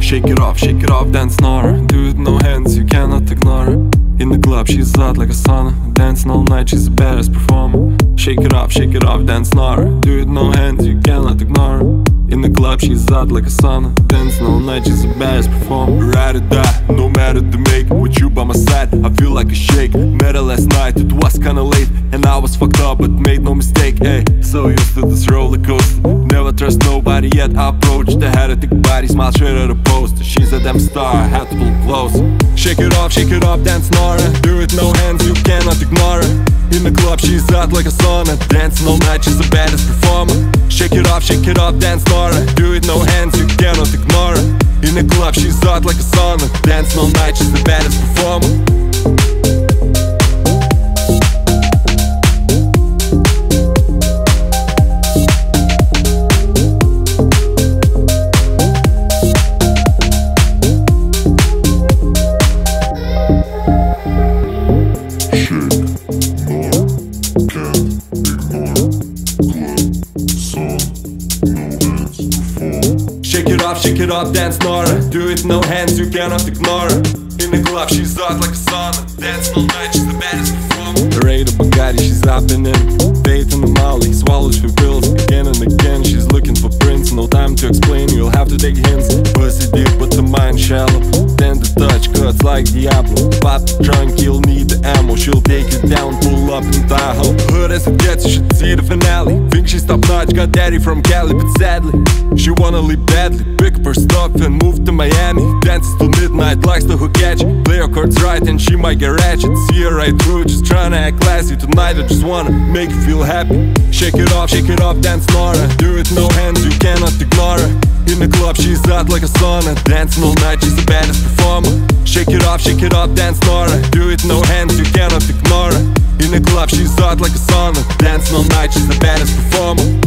shake it off, dance snore. Do it no hands, you cannot ignore her. In the club she's hot like a sauna, dancing all night, she's the baddest performer. Shake it off, dance snore. Do it no hands, you cannot ignore her. In the club she's hot like a sauna, dancing all night, she's the baddest performer. Ride or die, no matter the make. With you by my side, I feel like a shake. Met her last night, it was kinda late, and I was fucked up, but made no mistake. Hey, so used to this roller coaster, never trust nobody yet I approached. I had a thick body, smile straight at the poster. She's a damn star, I had to pull close. Shake it off, dance snore. Do it no hands, you cannot ignore her. In the club she's hot like a sauna, dancing all night, she's the baddest performer. Shake it off, dance snore. Do it no hands, you cannot ignore her. In the club she's hot like a sauna, dancing all night, she's the baddest performer. Shake it off, dance snore. Do it no hands, you cannot ignore her. In the club she's hot like a sauna, dancing all night, she's the baddest performer. Rate of Bugatti, she's hopping in. Bait in the Molly, swallows for pills. Again and again, she's looking for prints. No time to explain, you'll have to take hints. Pussy deep, but the mind shallow. Tender touch, cuts like Diablo. Pop the trunk, you'll need the ammo. She'll take it down, pull up in Tahoe. Hood as it gets, you should see the finale. Think she's top notch, got daddy from Cali, but sadly she wanna leave badly. Pick up her stuff and move to Miami. Dances till midnight, likes to hook at you. Play her cards right and she might get ratchet. See her right through, just tryna act classy. Tonight I just wanna make you feel happy. Shake it off, dance snore. Do it no hands, you cannot ignore her. In the club she's hot like a sauna, dancing all night, she's the baddest performer. Shake it off, dance snore. Do it no hands, you cannot ignore her. In the club she's hot like a sauna, dancing all night, she's the baddest performer.